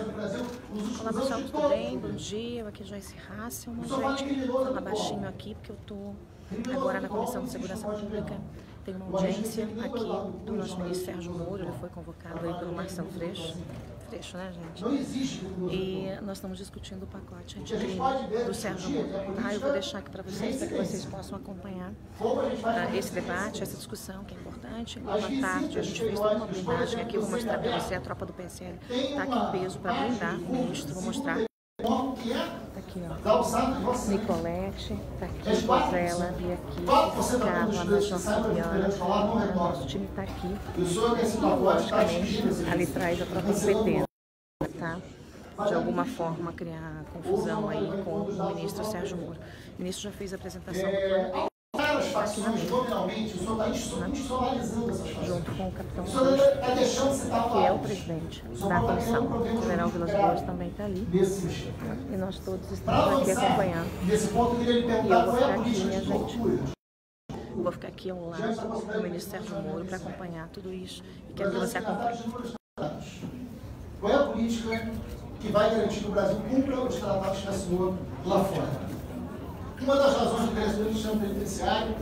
no Brasil nos últimos Olá pessoal, tudo bem? Bom dia, eu aqui é Joyce Hasselman, gente. Vou falar baixinho aqui porque eu estou agora na Comissão de Segurança Pública. Tem uma audiência aqui do nosso ministro Sérgio Moro, ele foi convocado aí pelo Marcelo Freixo, né, gente? E nós estamos discutindo o pacote anticrime do Sérgio Moro. Eu vou deixar aqui para vocês vocês possam acompanhar esse debate, essa discussão que é importante. Uma tarde a gente fez toda uma blindagem aqui, eu vou mostrar para você, a tropa do PSL está aqui em peso para blindar o ministro, vou mostrar. Tá aqui, ó. Nicolete, tá aqui, Rosela, Bia aqui, Carla, Major Fabiana, nosso time tá aqui. E, logicamente, ali atrás a própria PT, tá? De alguma forma criar confusão aí com o ministro Sérgio Moro. O ministro já fez a apresentação do plano aqui na junto com o capitão Augusto, que é o presidente da comissão. O general Vilas Boas também está ali. E nós todos estamos aqui acompanhando. E eu vou ficar aqui, minha gente. Vou ficar aqui ao lado do ministro Sérgio Moro para acompanhar tudo isso. E quero que você acompanhe. Qual é a política que vai garantir que o Brasil cumpra os tratados que assinou lá fora? Uma das razões do crescimento do sistema penitenciário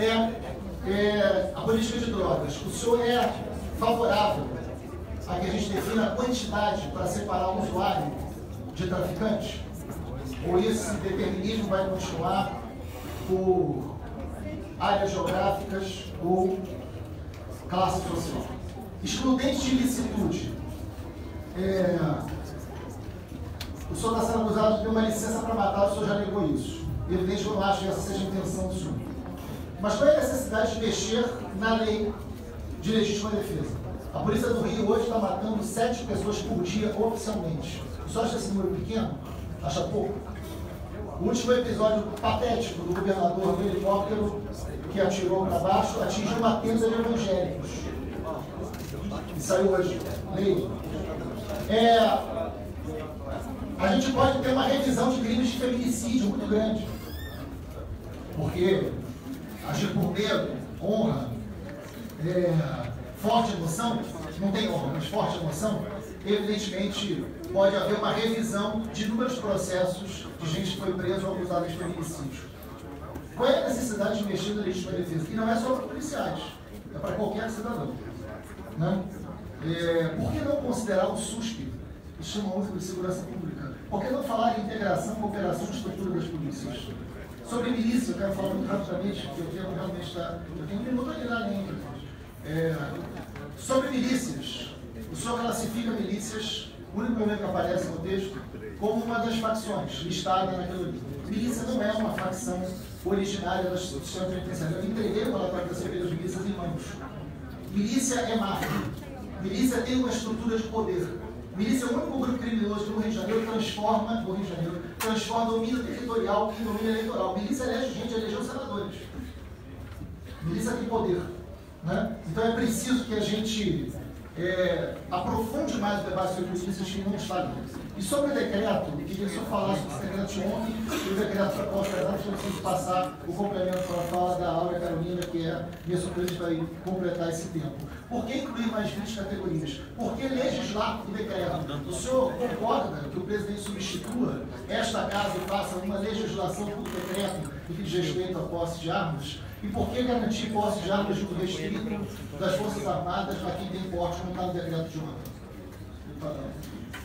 é a política de drogas. O senhor é favorável a que a gente defina a quantidade para separar o usuário de traficante? Ou esse determinismo vai continuar por áreas geográficas ou classe social? Excludente de ilicitude. O senhor está sendo acusado de ter uma licença para matar, o senhor já negou isso. Evidente que eu não acho que essa seja a intenção do senhor. Mas qual é a necessidade de mexer na lei de legítima defesa? A polícia do Rio hoje está matando 7 pessoas por dia oficialmente. O senhor acha esse número pequeno? Acha pouco? O último episódio patético do governador do helicóptero que atirou para baixo atingiu uma tenda de evangélicos. E saiu hoje. Lei. A gente pode ter uma revisão de crimes de feminicídio muito grande. Porque agir por medo, honra, forte emoção, não tem honra, mas forte emoção, evidentemente pode haver uma revisão de inúmeros processos de gente que foi presa ou acusada de feminicídio. Qual é a necessidade de mexer na legítima defesa? E não é só para policiais, é para qualquer cidadão. Né? Por que não considerar o SUSP, Sistema Único de Segurança Pública? Por que não falar em integração, cooperação e estrutura das polícias? Sobre milícia, eu quero falar muito rapidamente, porque o tempo realmente está... Eu tenho um minuto ali na linha. Sobre milícias, o senhor classifica milícias, o único momento que aparece no texto, como uma das facções listada naquilo ali. Milícia não é uma facção originária do sistema penitenciário. Eu entreguei o relatório da CPI das milícias em mãos. Milícia é máfia. Milícia tem uma estrutura de poder. Milícia é o único grupo criminoso que no Rio de Janeiro transforma domínio territorial em domínio eleitoral. Milícia elege gente, elegeu senadores. Milícia tem poder. Né? Então é preciso que a gente aprofunde mais o debate sobre milícias que não está ali. E sobre o decreto, eu queria só falar sobre esse decreto de ontem, e o decreto da pós-verdade, eu preciso passar o complemento para a fala da Áurea Carolina, que é minha suplente, vai completar esse tempo. Por que incluir mais 20 categorias? Por que legislar o decreto? O senhor concorda que o presidente substitua esta casa e faça uma legislação por decreto no que diz respeito à posse de armas? E por que garantir posse de armas junto restrito das Forças Armadas a quem tem porte, como está no decreto de ontem?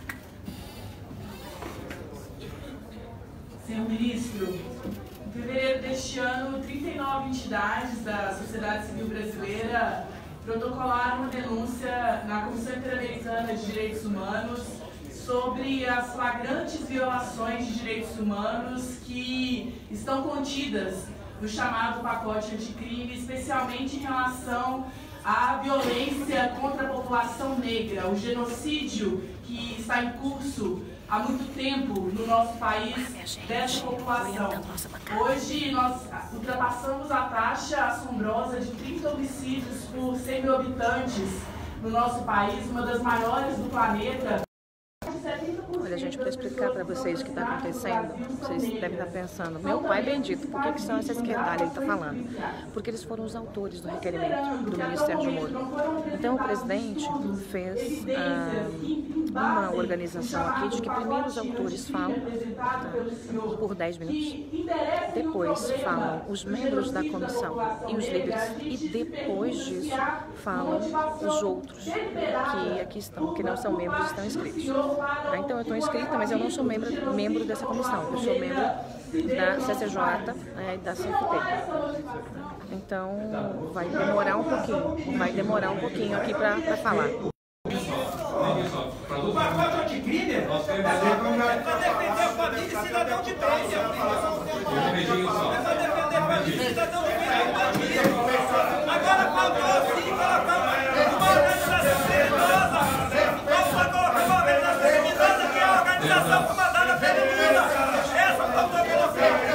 Senhor Ministro, em fevereiro deste ano, 39 entidades da sociedade civil brasileira protocolaram uma denúncia na Comissão Interamericana de Direitos Humanos sobre as flagrantes violações de direitos humanos que estão contidas no chamado pacote anticrime, especialmente em relação à violência contra a população negra, o genocídio que está em curso há muito tempo no nosso país dessa população. Hoje nós ultrapassamos a taxa assombrosa de 30 homicídios por 100 mil habitantes no nosso país, uma das maiores do planeta. gente, para explicar para vocês o que está acontecendo, vocês devem estar pensando, meu pai bendito, por que são essa esquerdalha ele está falando? Porque eles foram os autores do requerimento do ministro Sérgio Moro. Então o presidente fez uma organização aqui de que primeiro os autores falam por 10 minutos, depois falam os membros da comissão e os líderes, e depois disso falam os outros que aqui estão, que não são membros, estão inscritos. Então eu estou inscrita, mas eu não sou membro dessa comissão, eu sou membro da CCJ e da CFT. Então vai demorar um pouquinho aqui para falar. O pacote anticrime é para defender a família e cidadão de bem. É para defender a família e cidadão de bem. Agora faltou sim colocar uma organização criminosa. Vamos colocar uma organização criminosa que é a organização comandada pelo Lula. Essa faltou colocar.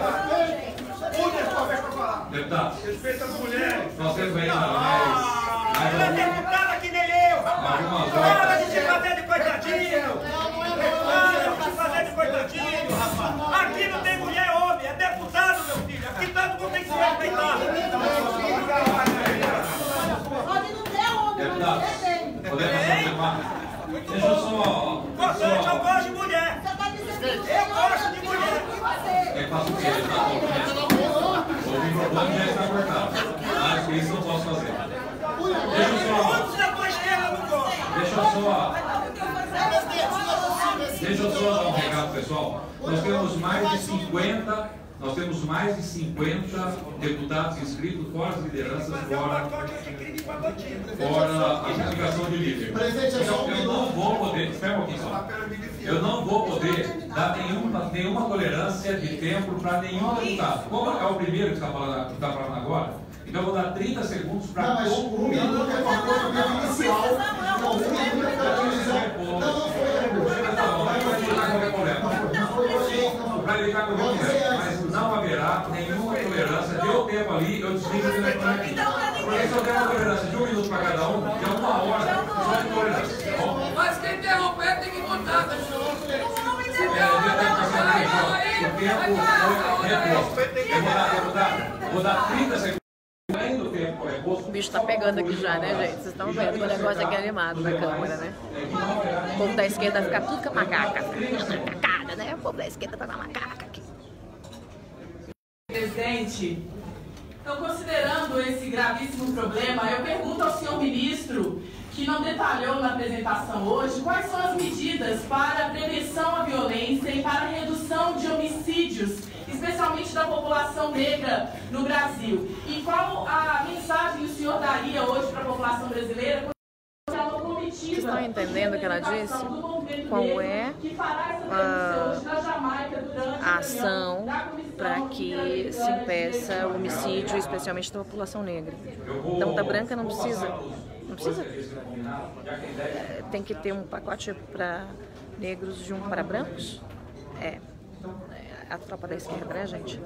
Deputado, Respeita as mulheres. nós temos aí Ela é deputada que nem eu, rapaz. Para de se fazer de coitadinho. Para de se fazer de coitadinho, rapaz. Aqui não tem mulher homem, é deputado, meu filho. Aqui todo mundo tem que se respeitar. Pode não ter homem, Deputado, mas você tem. podemos confirmar? Deixa eu só... Importante, eu gosto de mulher. Você está dizendo que Eu gosto de mulher. você. É fácil que ele está cortado. O microfone já está cortado. Acho que isso eu não posso fazer. Todos da tua esquerda não gostam. Deixa eu só dar um recado, pessoal. Nós temos mais de 50 deputados inscritos, fora as lideranças, fora a indicação de líder. Então, eu não vou poder, espera um pouquinho só, eu não vou poder dar nenhuma tolerância de tempo para nenhum deputado. Como é o primeiro que está falando agora, então eu vou dar 30 segundos para mas todo o minuto é uma coisa inicial. Não, o minuto é para dizer. Para evitar qualquer problema, mas não haverá nenhuma tolerância. Deu tempo ali, eu desligo o telefone. Porque se eu der uma tolerância de 1 minuto para cada um, que é 1 hora só de tolerância. Tá bom? Mas quem interromper tem que contar, O tempo foi reposto. Vou dar 30 segundos. Além do tempo reposto. O bicho tá pegando aqui já, né, gente? Vocês estão vendo que o negócio aqui é animado na câmera, né? O povo da esquerda vai ficar tudo com a macaca. Macacada, né? O povo da esquerda tá com a macaca aqui. Presidente, então, considerando esse gravíssimo problema, eu pergunto ao senhor ministro, que não detalhou na apresentação hoje, quais são as medidas para a prevenção à violência e para a redução de homicídios, especialmente da população negra no Brasil. E qual a mensagem que o senhor daria hoje para a população brasileira? Vocês estão entendendo o que ela disse? Qual é a ação para que se impeça o homicídio, especialmente da população negra? Então, da branca não precisa. Não precisa? Tem que ter um pacote para negros e um para brancos? É. A tropa da esquerda, né, gente?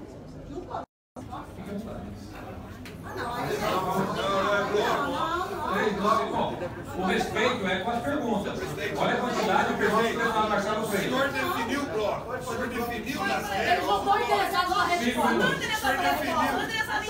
O respeito é com as perguntas. Olha a quantidade de perguntas que está marcando para ele. O senhor definiu o bloco. O senhor definiu nas regras. Eles não estão interessados na resposta. Não interessados na resposta. Não interessados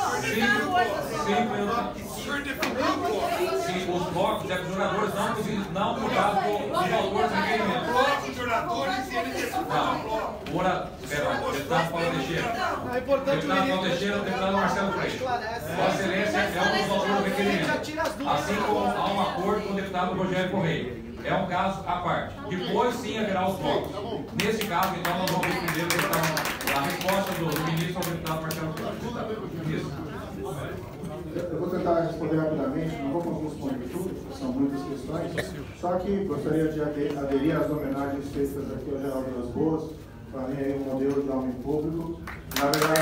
em O senhor definiu o bloco. Sim, os blocos de jogadores não mudaram os autores do requerimento. Bloco de oradores e ele definiu o bloco. Deputado Paulo Teixeira. Deputado Paulo Teixeira, deputado Marcelo Freire. Vossa Excelência é um dos autores do requerimento. Assim como há um acordo com o deputado Rogério Correia. É um caso à parte. Depois sim haverá os blocos. Nesse caso, então, nós vamos ver primeiro a resposta do ministro ao deputado Marcelo Freire. Isso. Eu vou tentar responder rapidamente, não vou conseguir responder tudo, porque são muitas questões. Só que gostaria de aderir às homenagens feitas aqui ao Geraldo Vilas Boas, para mim é um modelo de homem público. Na verdade,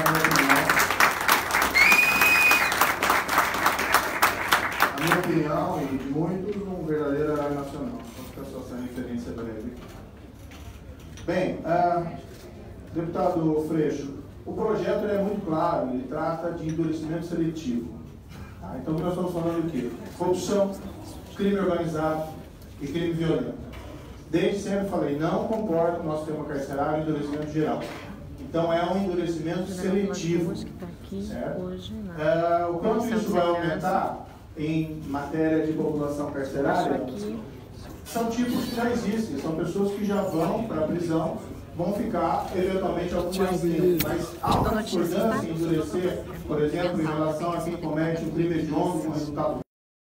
a minha opinião e de muitos, um verdadeiro herói nacional. Vou ficar só essa referência breve. Bem, deputado Freixo, o projeto é muito claro, ele trata de endurecimento seletivo. Então, nós estamos falando do quê? Corrupção, crime organizado e crime violento. desde sempre falei, não concordo com o nosso sistema carcerário endurecimento geral. Então é um endurecimento seletivo. Certo? O quanto isso vai aumentar em matéria de população carcerária são tipos que já existem, são pessoas que já vão para a prisão, vão ficar eventualmente algum mais tempo, mas há uma discordância em endurecer, por exemplo, em relação a quem comete um crime hediondo com resultado.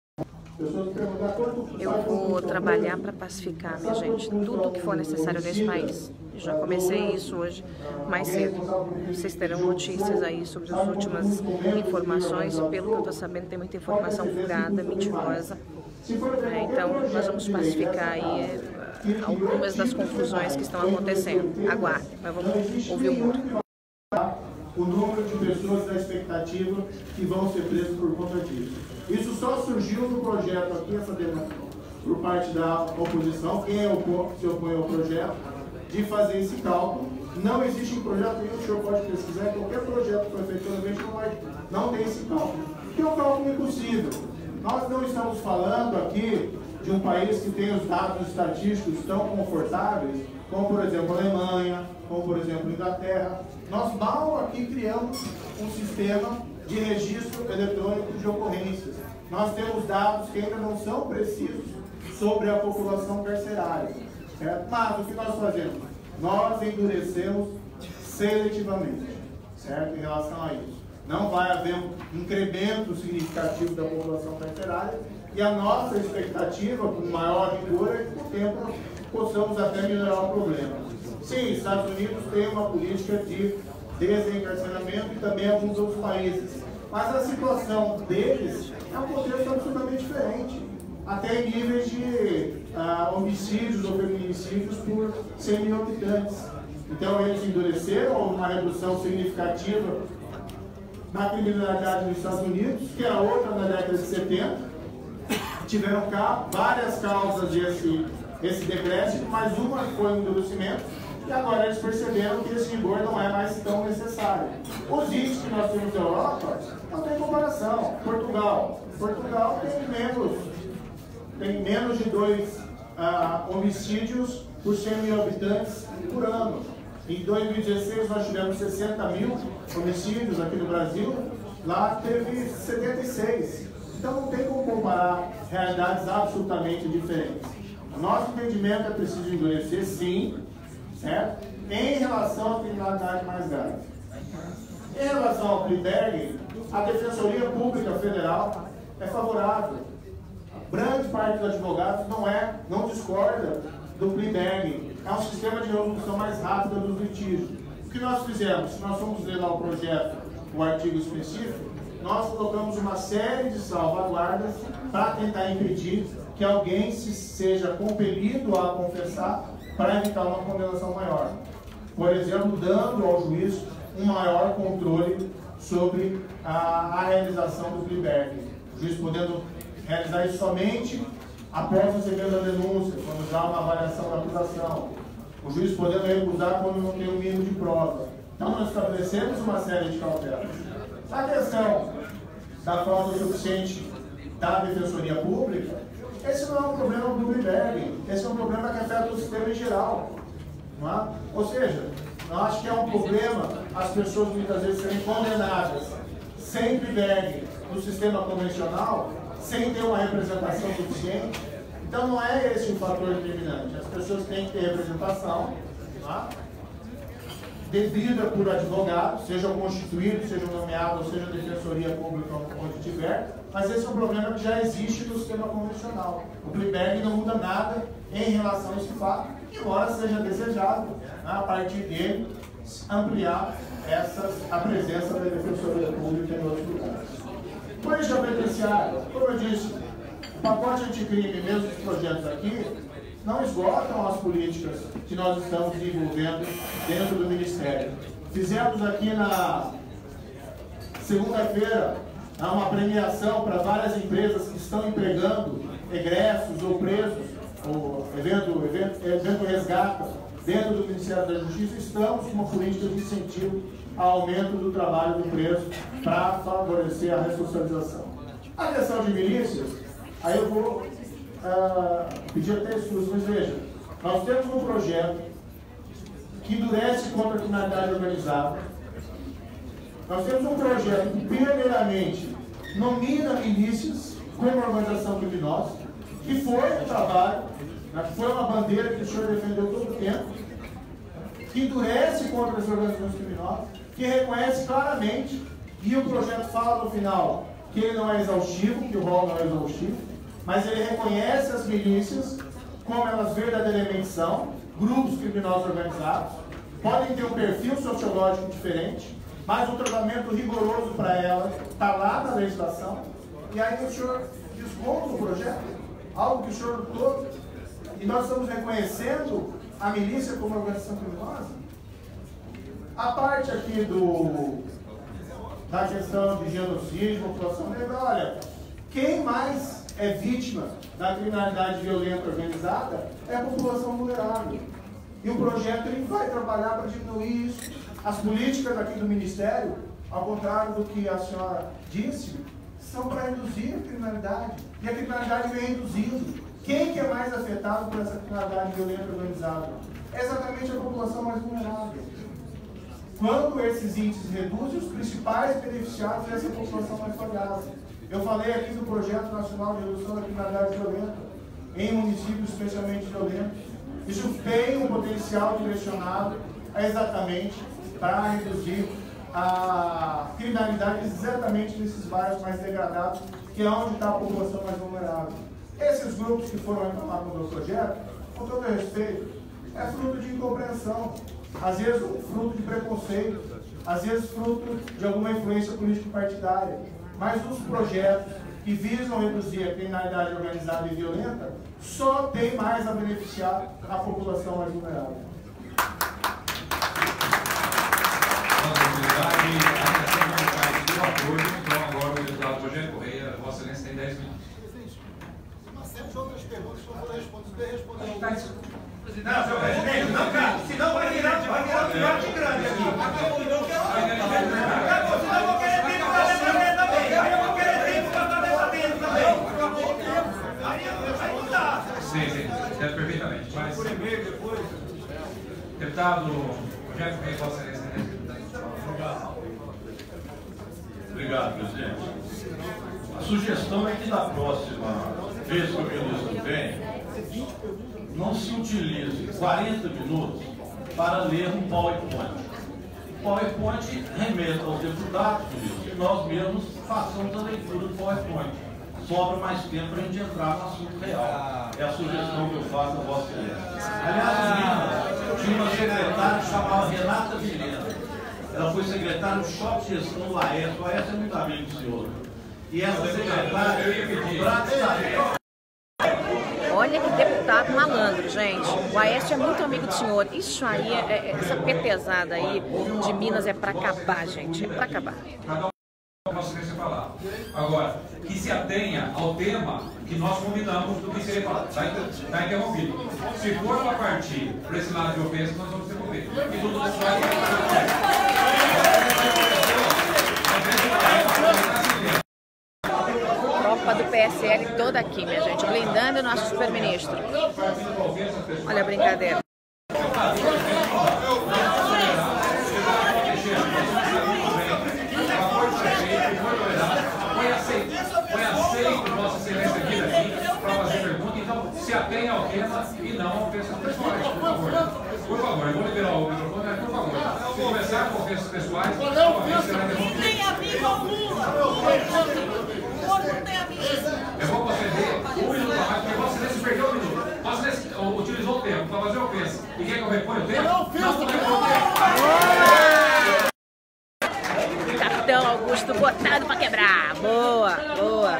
Eu vou trabalhar para pacificar, minha gente, tudo o que for necessário nesse país. Já comecei isso hoje mais cedo. Vocês terão notícias aí sobre as últimas informações. Pelo que eu estou sabendo, tem muita informação furada, mentirosa. Então, nós vamos pacificar aí algumas das confusões que estão acontecendo. Aguardem, mas vamos ouvir o muro. O número de pessoas da expectativa que vão ser presas por conta disso. Isso só surgiu no projeto aqui, essa demanda por parte da oposição, quem se opõe ao projeto, de fazer esse cálculo. Não existe um projeto nenhum, o senhor pode pesquisar, qualquer projeto que foi feito não tem esse cálculo. Porque é um cálculo impossível. Nós não estamos falando aqui de um país que tem os dados estatísticos tão confortáveis, como por exemplo a Alemanha, como por exemplo a Inglaterra. Nós mal aqui criamos um sistema de registro eletrônico de ocorrências. Nós temos dados que ainda não são precisos sobre a população carcerária. Certo? Mas o que nós fazemos? Nós endurecemos seletivamente, certo? Em relação a isso. Não vai haver um incremento significativo da população carcerária e a nossa expectativa, com maior rigor, é que com o tempo possamos até melhorar o problema. Sim, Estados Unidos tem uma política de desencarceramento e também alguns outros países. Mas a situação deles é um contexto absolutamente diferente. Até em níveis de homicídios ou feminicídios por 100 mil habitantes. Então eles endureceram uma redução significativa na criminalidade nos Estados Unidos, que era outra na década de 70. Tiveram várias causas desse decréscimo, mas uma foi o endurecimento, e agora eles perceberam que esse rigor não é mais tão necessário. Os índices que nós temos na Europa não tem comparação. Portugal tem menos de 2 homicídios por 100 mil habitantes por ano. Em 2016 nós tivemos 60 mil homicídios aqui no Brasil, lá teve 76. Então não tem como comparar realidades absolutamente diferentes. O nosso entendimento é preciso endurecer, sim, certo? Em relação à criminalidade mais grave. Em relação ao Pliberg, a Defensoria Pública Federal é favorável. Grande parte dos advogados não discorda do Pliberg. É um sistema de resolução mais rápida dos litígios. O que nós fizemos? Nós fomos ler lá o projeto, o artigo específico, nós colocamos uma série de salvaguardas para tentar impedir que alguém seja compelido a confessar para evitar uma condenação maior. Por exemplo, dando ao juiz um maior controle sobre a realização do Pliberg. O juiz podendo realizar isso somente após receber a denúncia, quando já há uma avaliação da acusação. O juiz podendo recusar quando não tem o mínimo de prova. Então nós estabelecemos uma série de cautelas. A questão da prova suficiente da Defensoria Pública, esse não é um problema do Pliberg, esse é um problema que afeta o sistema em geral. Não é? Ou seja, eu acho que é um problema as pessoas muitas vezes serem condenadas sem Pliberg no sistema convencional, sem ter uma representação suficiente. Então não é esse o fator determinante. As pessoas têm que ter representação, tá? Devida por advogados, sejam constituídos, sejam nomeados, ou seja defensoria pública onde tiver, mas esse é um problema que já existe no sistema convencional. O Pliberg não muda nada em relação a esse fato, embora seja desejável, a partir dele, ampliar a presença da defensoria pública em outros lugares. Política penitenciária, como eu disse, o pacote anticrime, mesmo os projetos aqui, não esgotam as políticas que nós estamos desenvolvendo dentro do Ministério. Fizemos aqui na segunda-feira uma premiação para várias empresas que estão empregando egressos ou presos, o evento resgata dentro do Ministério da Justiça. Estamos com uma política de incentivo ao aumento do trabalho do preso para favorecer a ressocialização. A questão de milícias, aí eu vou pedir até estudos, mas veja, Nós temos um projeto que endurece contra a criminalidade organizada. Nós temos um projeto que, primeiramente, nomina milícias como organização criminosa, que foi um trabalho, que foi uma bandeira que o senhor defendeu todo o tempo, que endurece contra as organizações criminosas, que reconhece claramente, e o projeto fala no final que ele não é exaustivo, que o rol não é exaustivo, mas ele reconhece as milícias como elas verdadeiramente são, grupos criminosos organizados, podem ter um perfil sociológico diferente, mas um tratamento rigoroso para ela está lá na legislação, e aí o senhor desmonta o projeto, algo que o senhor lutou, e nós estamos reconhecendo a milícia como organização criminosa. A parte aqui da questão de genocídio, população negra, olha, quem mais é vítima da criminalidade violenta organizada é a população vulnerável. E o projeto ele vai trabalhar para diminuir isso. As políticas aqui do Ministério, ao contrário do que a senhora disse, são para reduzir a criminalidade. E a criminalidade vem reduzindo. Quem que é mais afetado por essa criminalidade violenta organizada? É exatamente a população mais vulnerável. Quando esses índices reduzem, os principais beneficiados é essa população mais vulnerável. Eu falei aqui do Projeto Nacional de Redução da Criminalidade Violenta, em municípios especialmente violentos. Isso tem um potencial direcionado exatamente para reduzir a criminalidade exatamente nesses bairros mais degradados, que é onde está a população mais vulnerável. Esses grupos que foram reclamar com o meu projeto, com todo respeito, é fruto de incompreensão, às vezes fruto de preconceito, às vezes fruto de alguma influência político-partidária. Mas os projetos que visam reduzir a criminalidade organizada e violenta só tem mais a beneficiar a população mais vulnerável. Então agora o deputado Rogério Correia, Vossa Excelência tem 10 minutos. Uma série de outras perguntas que eu vou responder. Não, senhor presidente, não, cara, senão vai virar um grande aqui. Acabou, senão eu vou querer tempo para debater também. Aí eu vou querer tempo para debater também. Aí não dá. Sim, entendo perfeitamente. Mas, deputado Rogério Correia, Vossa Excelência tem 10 minutos. Obrigado, presidente. A sugestão é que na próxima vez que o ministro vem, não se utilize 40 minutos para ler um PowerPoint. O PowerPoint remeta aos deputados, ministro, e nós mesmos façamos a leitura do PowerPoint. Sobra mais tempo para a gente entrar no assunto real. É a sugestão que eu faço a Vossa Excelência. Aliás, o Minas tinha uma secretária chamada Renata Vilhena. Ela foi secretária do Shopping de Gestão do Laércio. O Laércio é muito amigo do senhor. E essa secretária, olha que deputado malandro, gente. O Aécio é muito amigo do senhor. Isso aí, essa petezada aí de Minas é para acabar, gente. É para acabar. Vossa Excelência falar. Agora, que se atenha ao tema que nós combinamos do que seria falado. Está interrompido. Se for para partir para esse lado de ofensa, nós vamos interromper. E tudo isso vai... Tropa do PSL toda aqui, minha gente, blindando o nosso super-ministro. Olha a brincadeira. Foi aceito Vossa Excelência aqui daqui para fazer pergunta, então se atenha ao tema e não a ofensas pessoais, por favor. Por favor, eu vou liberar o microfone, mas por favor, se começar com ofensas pessoais, a ofensa será interrompida. Não tem amigo algum. Não tem amigo. Eu vou conceder um minuto a mais, porque Vossa Excelência perdeu um minuto. Vossa Excelência utilizou o tempo para fazer ofensa. E quer que eu reponha o tempo? Não reponha o tempo. Capitão Augusto botado para quebrar. Boa, boa.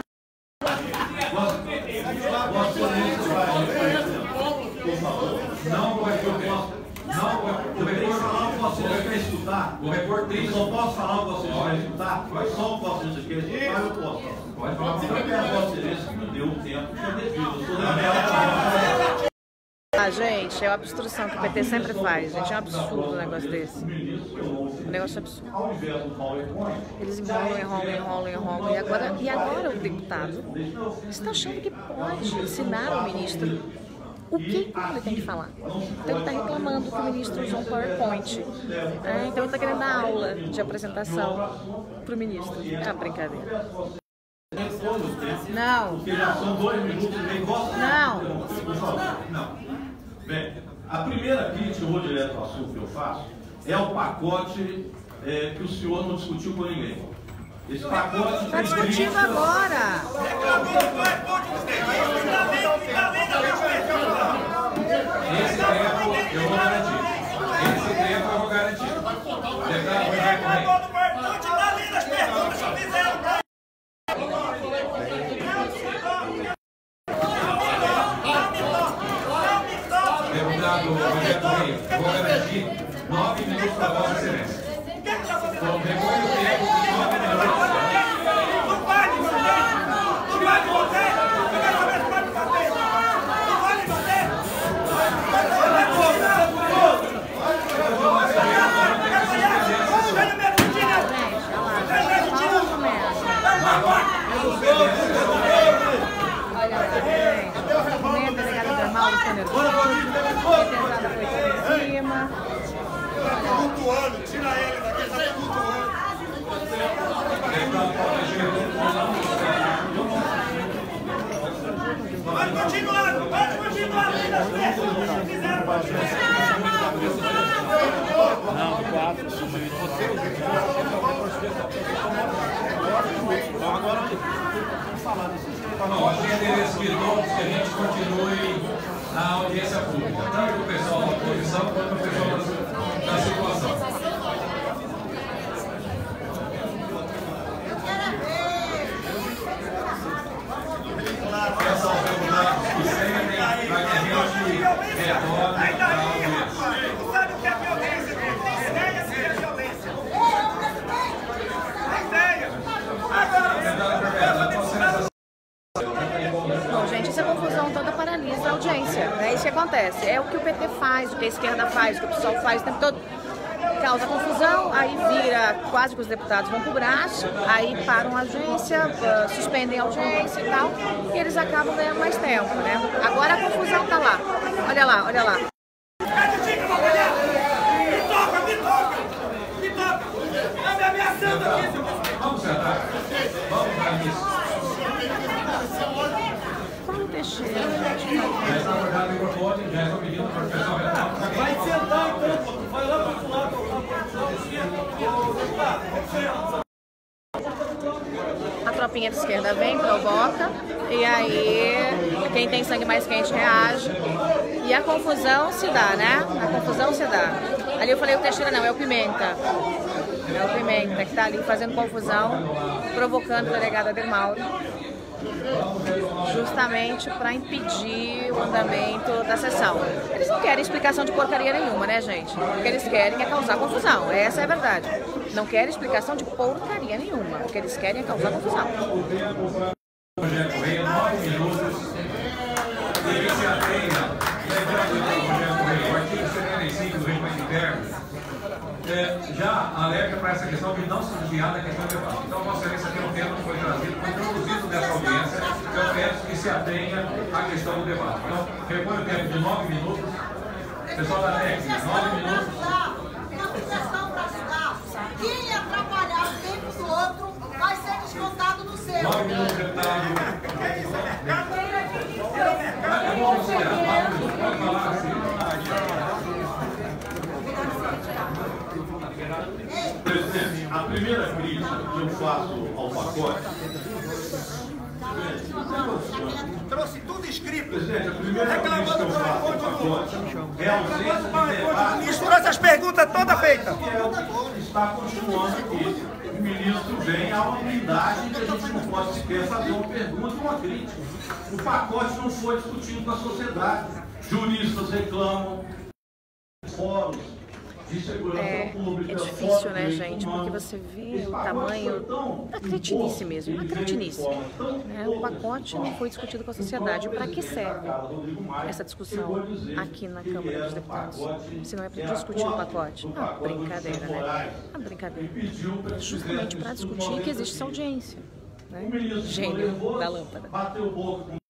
Não vai ter não, o repórter falar o que vocês querem escutar. O repórter tem. Só posso falar o que vocês querem escutar? Só o que vocês querem escutar, eu posso. Pode falar. Eu quero a Vossa Excelência que me deu o tempo que é devido. Eu sou da Ah, gente, é uma obstrução que o PT sempre faz, gente. É um absurdo um negócio desse. Um negócio absurdo. Eles enrolam. E agora o deputado está achando que pode ensinar ao ministro o que ele tem que falar. Então ele está reclamando que o ministro usou um PowerPoint. Então ele está querendo dar aula de apresentação para o ministro. É uma brincadeira. Não. Porque já são 2 minutos e meio. Não. Bem, a primeira crítica, eu vou direto ao assunto que eu faço, é o pacote que o senhor não discutiu com ninguém. Esse pacote está discutindo agora. Esse tempo eu vou garantir. Esse tempo eu vou garantir. Deputado Rogério Correia. Deputado Rogério Correia, eu vou garantir 9 minutos para Vossa Excelência. Então, depois do tempo de 9 minutos. Não vai bater! Eu quero saber se pode bater! Não vai bater! Tira ele daqui, está cultuando. Pode continuar ali nas festas. Fizeram pra gente. Não, 4, sujeito. Agora, vamos falar desse jeito. Bom, a gente pediu que a gente continue na audiência pública, tanto o pessoal da oposição quanto o pessoal da situação. Pessoal, vamos dar discussão para que a gente retorne à audiência. Sabe o que é violência? Tem ideia do que é violência? Tem ideia? Bom, gente, essa confusão toda paralisa a audiência. É isso que acontece. É o que o PT faz, o que a esquerda faz, o que o PSOL faz o tempo todo. Causa confusão, aí vira, quase que os deputados vão pro braço, aí param a audiência, suspendem a audiência e tal, e eles acabam ganhando mais tempo, né? Agora a confusão tá lá. Olha lá, olha lá. Vamos sentar. Vamos para isso. Paulo Teixeira, Já está acordado o microfone, já estou pedindo para o pessoal retornar. Vai sentar então, vai lá para o lado. a tropinha de esquerda vem, provoca, e aí quem tem sangue mais quente reage, e a confusão se dá, né? A confusão se dá. Ali eu falei o Teixeira não, é o Pimenta. É o Pimenta que está ali fazendo confusão, provocando o delegado Adelmauro, justamente para impedir o andamento da sessão. Eles não querem explicação de porcaria nenhuma, né, gente? O que eles querem é causar confusão, essa é a verdade. Não querem explicação de porcaria nenhuma, o que eles querem é causar confusão. Rogério Correia, 9 minutos. Ele se atenha, Rogério Correia, o artigo 75 do regimento interno já alerta para essa questão de não se desviar da questão de debate. Então, Vossa Excelência tem um tema que foi trazido, foi introduzido nessa audiência, eu peço que se atenha à questão do debate. Então, repõe o tempo de 9 minutos. Pessoal da técnica, 9 minutos. Uma sugestão para ajudar. Quem atrapalhar o tempo do outro vai ser descontado no seu. 9 minutos, deputado. Eu vou considerar 9 minutos. Pode falar assim. Presidente, a primeira crítica que eu faço ao pacote... Trouxe tudo escrito. Presidente, a primeira crítica que eu faço ao pacote é a ausência de debate... Misturou essas perguntas todas feitas. Que é o que está continuando aqui. O ministro vem a uma blindagem que a gente não pode sequer fazer uma pergunta e uma crítica. O pacote não foi discutido com a sociedade. Juristas reclamam, fóruns de segurança pública. É difícil, né, gente? Porque você vê o tamanho da cretinice mesmo, uma cretinice. Né? O pacote não foi discutido com a sociedade. Para que serve essa discussão aqui na Câmara dos Deputados? Se não é para discutir o pacote? Ah, brincadeira, né? Ah, brincadeira. É justamente para discutir que existe essa audiência. Né? Gênio da lâmpada.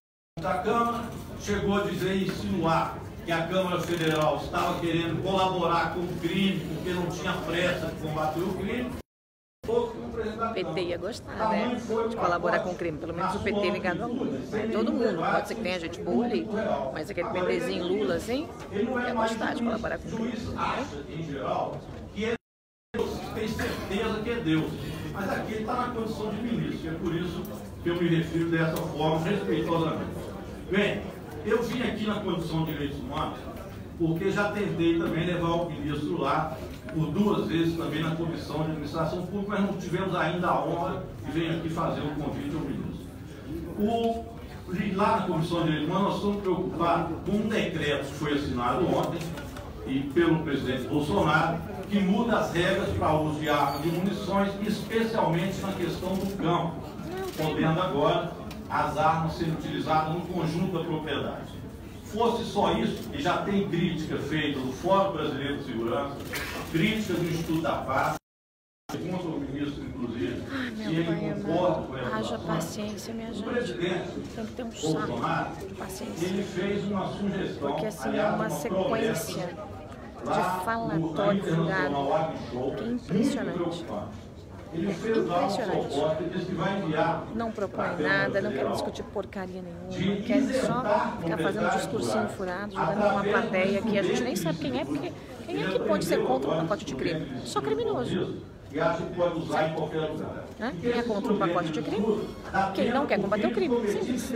da Câmara, chegou a dizer e insinuar que a Câmara Federal estava querendo colaborar com o crime, porque não tinha pressa de combater o crime. O PT ia gostar, né, de colaborar com o crime, pelo menos o PT ligado ao Lula. Todo mundo, pode ser que tenha gente boa ali, mas aquele PTzinho Lula, assim, ia gostar de colaborar com o crime. Em geral, que é Deus, tem certeza que é Deus, mas aqui ele está na condição de ministro, é por isso que eu me refiro dessa forma, respeitosamente. Bem, eu vim aqui na condição de direitos humanos, porque já tentei também levar o ministro lá, por 2 vezes também na Comissão de Administração Pública, mas não tivemos ainda a honra de vir aqui fazer o convite ao ministro. Lá na Comissão de Direitos Humanos, nós estamos preocupados com um decreto que foi assinado ontem e pelo presidente Bolsonaro, que muda as regras para o uso de armas e munições, especialmente na questão do campo, podendo agora as armas serem utilizadas no conjunto da propriedade. Fosse só isso, e já tem crítica feita do Fórum Brasileiro de Segurança, crítica do Instituto da Paz, contra o ministro, inclusive, e ele concorda com essa haja paciência, minha gente. O presidente tem que ter um saco de paciência. Ele fez uma sugestão, porque assim é uma sequência de falatório furado que é impressionante. Impressionante. Não propõe nada, não quer discutir porcaria nenhuma, quer só ficar fazendo um discursinho furado, jogando uma plateia que a gente nem sabe quem é, porque quem é que pode ser contra um pacote de crime? Só criminoso. Quem é contra um pacote de crime? Quem não quer combater o crime. Simples.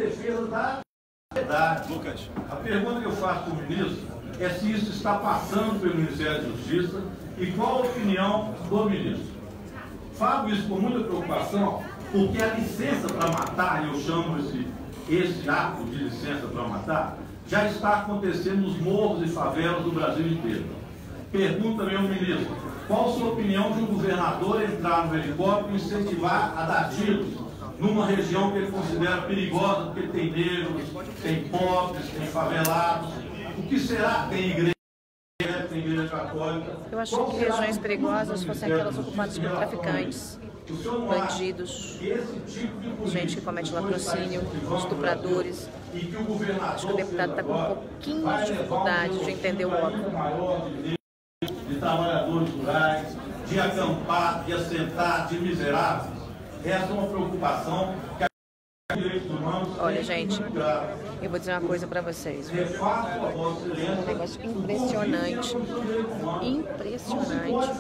Lucas, a pergunta que eu faço para o ministro é se isso está passando pelo Ministério da Justiça e qual a opinião do ministro. Falo isso com muita preocupação, porque a licença para matar, eu chamo esse ato de licença para matar, já está acontecendo nos morros e favelas do Brasil inteiro. Pergunto também ao ministro, qual a sua opinião de um governador entrar no helicóptero e incentivar a dar tiros numa região que ele considera perigosa, porque tem negros, tem pobres, tem favelados? O que será? Tem igreja católica? Eu acho que regiões perigosas fossem aquelas ocupadas por traficantes, bandidos, gente que comete latrocínio, estupradores. Acho que o deputado está com um pouquinho de dificuldade de entender o óbvio. De trabalhadores rurais, de acampados, de assentados, de miseráveis. Essa é uma preocupação que a direitos humanos. Olha, gente, eu vou dizer uma coisa para vocês. É um negócio impressionante. Impressionante.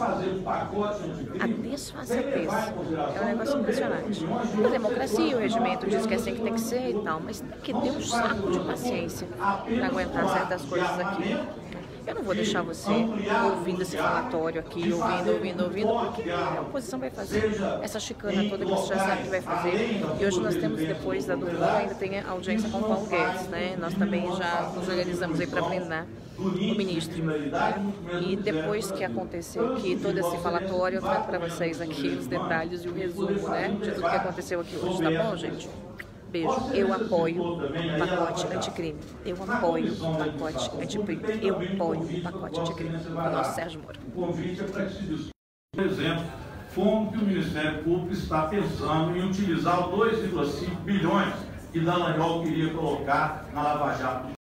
A desfaçatez. É um negócio impressionante. A democracia, o regimento diz que é assim que tem que ser e tal, mas tem que ter um saco de paciência para aguentar certas coisas aqui. Eu não vou deixar você ouvindo esse relatório aqui, ouvindo, porque a oposição vai fazer essa chicana toda que você já sabe que vai fazer. E hoje nós temos, depois da do Lula, ainda tem a audiência com o Paulo Guedes, né? Nós também já nos organizamos aí para blindar o ministro. Né? E depois que aconteceu aqui, todo esse falatório, eu trago para vocês aqui os detalhes e o resumo, né? De tudo que aconteceu aqui hoje, tá bom, gente? Beijo. Eu apoio o pacote anticrime. Eu apoio o pacote anticrime. Eu apoio o pacote anticrime do nosso Sérgio Moro. O convite é para que se discuta, por exemplo, como que o Ministério Público está pensando em utilizar os 2,5 bilhões que Dallagnol queria colocar na Lava Jato.